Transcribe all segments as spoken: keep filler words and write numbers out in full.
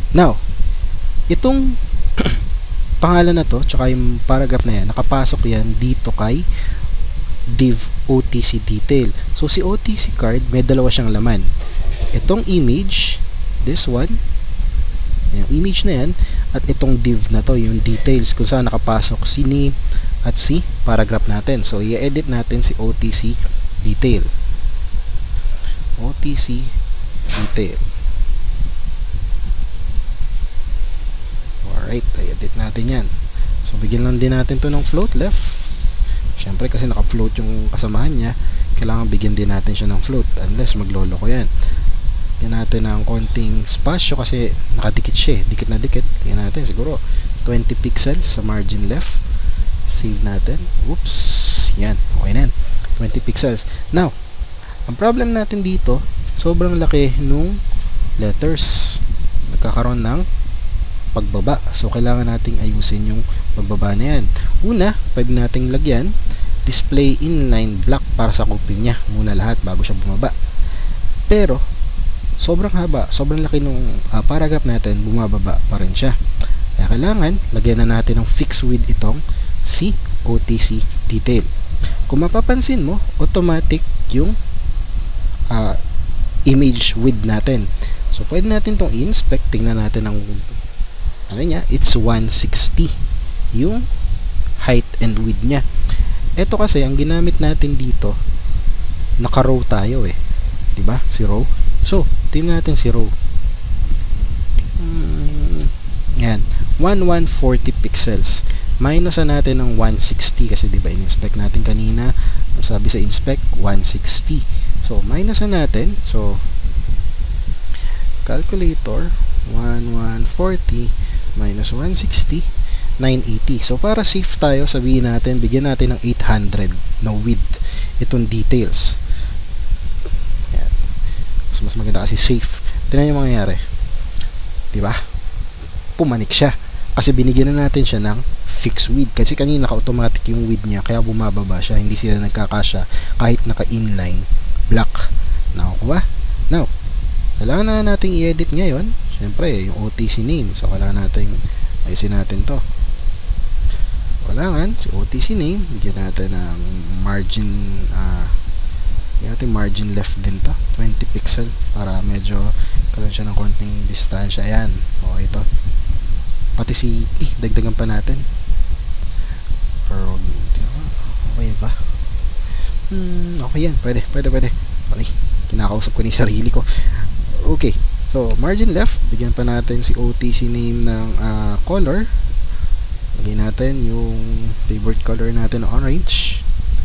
Now, itong pangalan na to, tsaka yung paragraph na yan, nakapasok yan dito kay div O T C detail. So, si O T C card, may dalawa siyang laman. Itong image, this one, yung image na yan, at itong div na to, yung details, kung saan nakapasok si name at si paragraph natin. So, i-edit natin si O T C detail. O T C detail. Alright, i-edit natin yan. So, bigyan lang din natin to ng float left. Siyempre, kasi naka-float yung kasamahan niya, kailangan bigyan din natin siya ng float, unless maglolo ko yan. Bigyan natin ng konting spasyo kasi nakadikit siya eh. Dikit na dikit. Bigyan natin siguro twenty pixels sa margin left. Save natin. Oops. Yan. Okay na yan. twenty pixels. Now, ang problem natin dito, sobrang laki nung letters. Nagkakaroon ng pagbaba. So, kailangan nating ayusin yung pagbaba na yan. Una, pwede nating lagyan display inline block para sa copy niya. Muna lahat bago siya bumaba. Pero, sobrang haba, sobrang laki nung uh, paragraph natin, bumababa pa rin siya. Kaya kailangan, lagyan na natin ng fix width itong si O T C detail. Kung mapapansin mo, automatic yung uh, image width natin. So, pwede natin itong i-inspect. Tingnan natin ang ano niya, it's one sixty yung height and width niya. Ito kasi, ang ginamit natin dito, naka-row tayo eh. Diba? Si row. So, tingnan natin si row. Hmm, yan. eleven forty pixels. Minusan natin ng one sixty kasi diba in-inspect natin kanina. Sabi sa inspect, one sixty. So, minusan natin. So, calculator, eleven forty minus one sixty, nine eighty. So, para safe tayo, sabihin natin, bigyan natin ng eight hundred na width itong details. Yan. So, mas maganda kasi safe. Tingnan yung mangyayari. Diba? Pumanik siya. Kasi binigyan na natin siya ng fixed width. Kasi kanina naka-automatic yung width niya, kaya bumababa siya. Hindi sila nagkakasya kahit naka-inline block. Nakukuha? Now, kailangan na natin i-edit ngayon. Siyempre, yung O T C name. So, kailangan natin ayusin natin to. Kailangan, si O T C name, bigyan natin ng margin, ah, uh, bigyan natin margin left din to. twenty pixel para medyo karoon siya ng konting distansya. Ayan. Okay to. Pati si P, dagdagan pa natin. Pero, okay ba? Hmm, okay yan. Pwede, pwede, pwede. Sorry, kinakausap ko ni sarili ko. Okay. So, margin left, bigyan pa natin si O T C name ng uh, color. Lagyan natin yung favorite color natin, orange.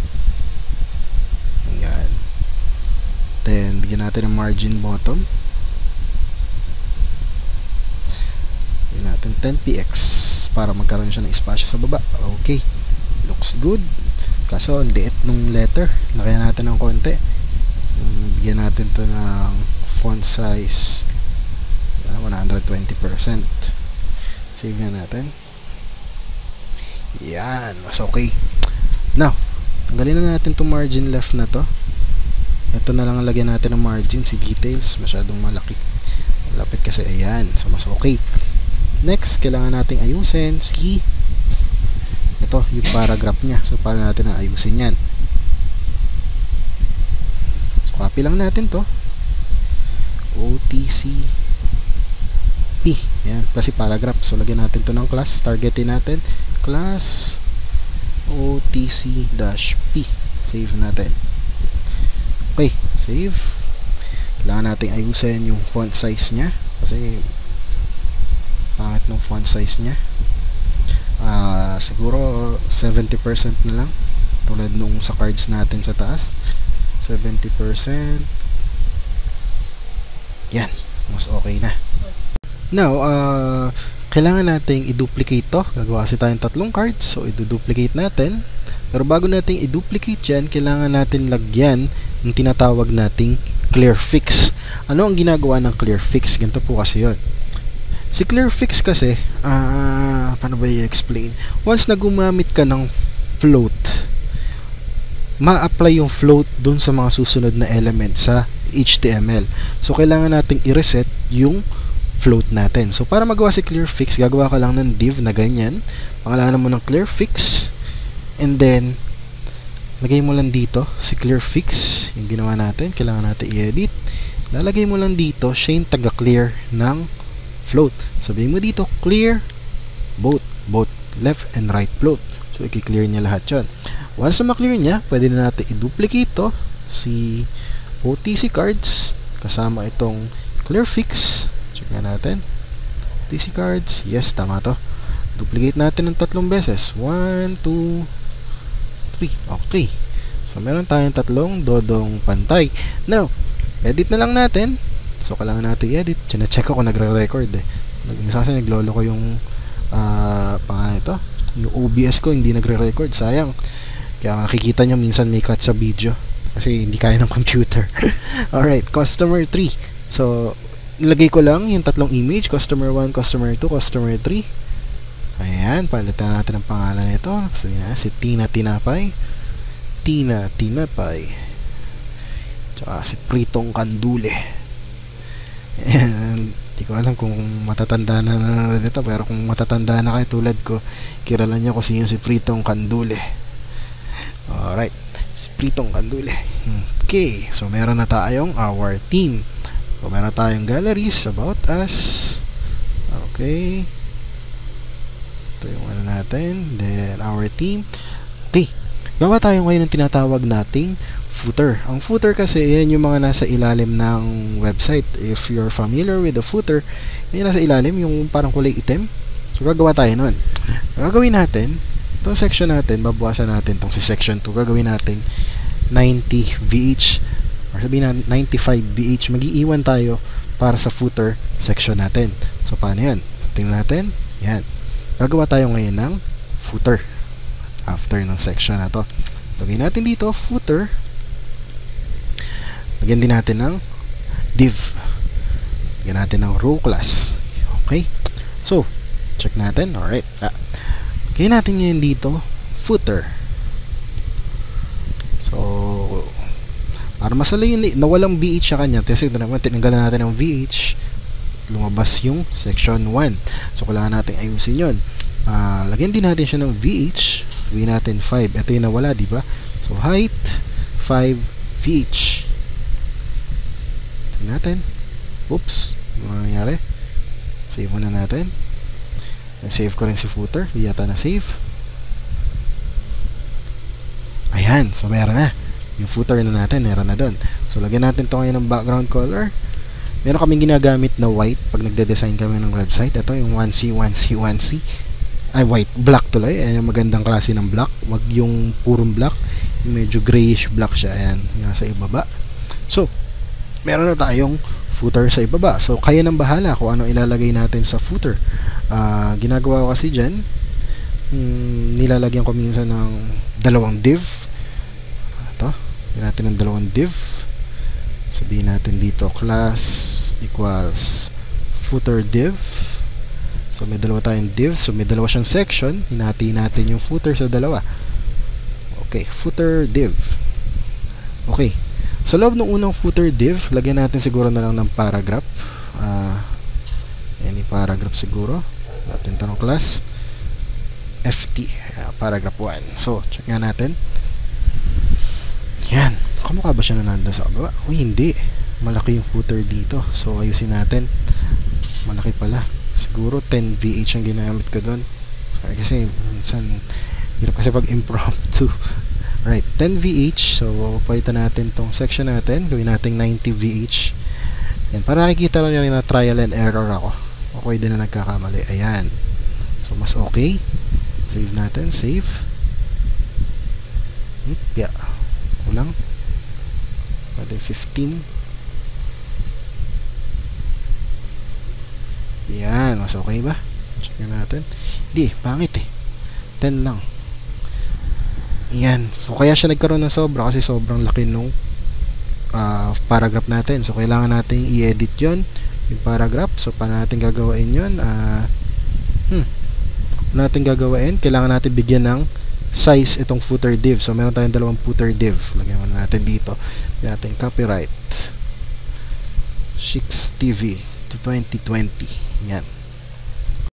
Ayan. Then, bigyan natin ng margin bottom. Bigyan natin ten P X para magkaroon siya ng espasyo sa baba. Okay. Looks good. Kaso, ang liit nung letter. Lagyan natin ng konti. Bigyan natin to ng font size one hundred twenty percent. Save na natin. Yan, mas okay. Now, tanggalin na natin itong margin left na to. Ito na lang ang lagyan natin ng margin, si details, masyadong malaki. Malapit kasi, ayan. So, mas okay. Next, kailangan nating ayusin si ito, yung paragraph niya. So, para natin na ayusin yan. So, copy lang natin to. O T C P. Yan, kasi paragraph. So, lagyan natin to ng class. Targetin natin. Class O T C P. Save natin. Okay, save. Kailangan natin ayusin yung font size niya. Kasi, pangit ng font size niya. Uh, siguro, seventy percent na lang. Tulad nung sa cards natin sa taas. seventy percent. Yan, mas okay na. Now, uh, kailangan nating i-duplicate to. Gagawa kasi tayong tatlong cards. So, i-duplicate natin. Pero bago nating i-duplicate yan, kailangan natin lagyan ng tinatawag nating clear fix. Ano ang ginagawa ng clear fix? Ganito po kasi yun. Si clear fix kasi, uh, paano ba i-explain? Once na gumamit ka ng float, ma-apply yung float dun sa mga susunod na element sa H T M L. So, kailangan nating i-reset yung float natin. So, para magawa si clear fix, gagawa ka lang ng div na ganyan. Pangalanan mo ng clear fix. And then, lagay mo lang dito si clear fix. Yung ginawa natin. Kailangan natin i-edit. Lalagay mo lang dito, siya yung taga-clear ng float. Sabihin mo dito, clear both. Both left and right float. So, i-clear niya lahat yun. Once na ma-clear niya, pwede na natin i-duplicate to si O T C cards kasama itong clear fix. Check na natin. O T C cards. Yes, tama to. Duplicate natin ng tatlong beses. one, two, three. Okay. So, meron tayong tatlong dodong pantay. Now, edit na lang natin. So, kailangan natin i-edit. Chine-check ako nagre-record eh. Nag-isa kasi naglolo ko yung uh, pangalan ito. Yung O B S ko hindi nagre-record. Sayang. Kaya nakikita nyo minsan may cut sa video. Kasi hindi kaya ng computer. Alright, customer three. So, nilagay ko lang yung tatlong image. Customer one, customer two, customer three. Ayan, palitan natin ang pangalan nito. Sabihin na, si Tina Tinapay. Tina Tinapay. Tsaka si Pritong Kandule. Ayan, hindi ko alam kung matatanda na na ito. Pero kung matatanda na kayo tulad ko, kilala nyo kung sino si Pritong Kandule. Alright, si Pritong Kandule. Okay, so meron na tayong our team. So meron tayong galleries about us. Okay, ito yung ano natin. Then our team. Okay, gawa tayo ngayon ng tinatawag nating footer. Ang footer kasi yan yung mga nasa ilalim ng website. If you're familiar with the footer, yan yung nasa ilalim, yung parang kulay itim. So gagawa tayo nun. Gagawin natin itong section natin, babawasan natin itong si section two, gagawin natin ninety V H or sabihin na ninety-five V H. Mag-iiwan tayo para sa footer section natin. So paano yan? So, tingnan natin. Yan. Gagawa tayo ngayon ng footer after ng section na to. Lagyan natin dito footer. Lagyan din natin ng div. Lagyan natin ng row class. Okay? So, check natin. Alright. Ah. Kaya natin ngayon dito, footer. So, para masala yun, nawalang V H sa kanya. Kasi tinanggalan natin ng V H, lumabas yung section one. So, kailangan natin ayusin yun. Uh, lagyan din natin siya ng V H. Gawin natin five. Ito yung nawala, diba? So, height, five V H. Tingnan natin. Oops. Ano nangyari? Save muna natin. Save ko rin si footer. Hindi yata na save. Ayan. So, meron na. Yung footer na natin, meron na doon. So, lagyan natin ito ngayon ng background color. Meron kaming ginagamit na white pag nagde-design kami ng website. Ito yung one C, one C, one C. Ay, white. Black tuloy. Ayan yung magandang klase ng black. Wag yung purong black. Yung medyo grayish black siya. Ayan. Yung nasa ibaba. So, meron na tayong footer sa ibaba. So, kayo nang bahala kung ano ilalagay natin sa footer. Uh, ginagawa ko kasi dyan, hmm, nilalagyan ko minsan ng dalawang div. Ito, lagyan natin ng dalawang div. Sabihin natin dito, class equals footer div. So, may dalawa tayong div. So, may dalawa siyang section. Hinati natin yung footer sa dalawa. Okay, footer div. Okay. Sa loob ng unang footer div, lagyan natin siguro na lang ng paragraph. Uh, any paragraph siguro. Natin ito ng class F T, uh, paragraph one. So, check nga natin. Yan. Kamukha ba siya na nandun sa baba? Uy, hindi. Malaki yung footer dito. So, ayusin natin. Malaki pala. Siguro ten V H ang ginamit ko doon. Kasi, minsan, hirap kasi pag impromptu. Right, ten V H. So, palitan natin tong section natin. Gawin natin ninety V H. Yan, para nakikita lang yun na trial and error ako. Okay din na nagkakamali. Ayan. So, mas okay. Save natin. Save. Hmm, yeah. Kulang. Natin fifteen. Yan. Mas okay ba? Check natin. Hindi. Pangit eh. ten lang. Yan. So, kaya siya nagkaroon ng sobra kasi sobrang laki nung uh, paragraph natin. So, kailangan natin i-edit yon yung paragraph. So, paano natin gagawain yun? Uh, hmm. Paano natin gagawain? Kailangan natin bigyan ng size itong footer div. So, meron tayong dalawang footer div. Lagyan mo natin dito. Lagyan natin copyright Shix T V to twenty twenty. Yan.